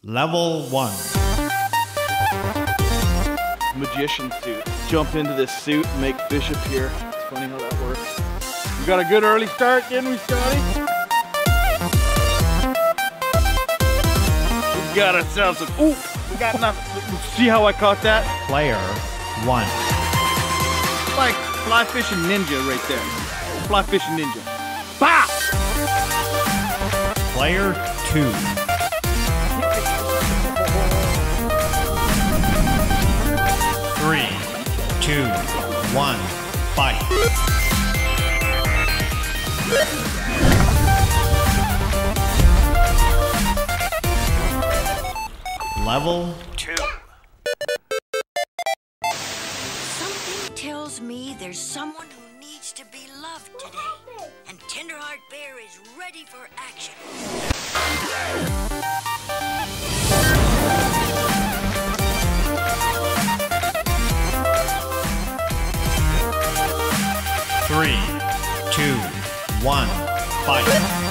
Level 1. Magician suit. Jump into this suit and make fish appear. It's funny how that works. We got a good early start, didn't we, Scotty? We got ourselves a... Ooh, we got nothing. See how I caught that? Player 1. Like fly fishing ninja right there. Fly fishing ninja. Bah! Player 2. 3, 2, 1, fight. Level 2. Something tells me there's someone who needs to be loved today. And Tenderheart Bear is ready for action. 3, 2, 1, fight.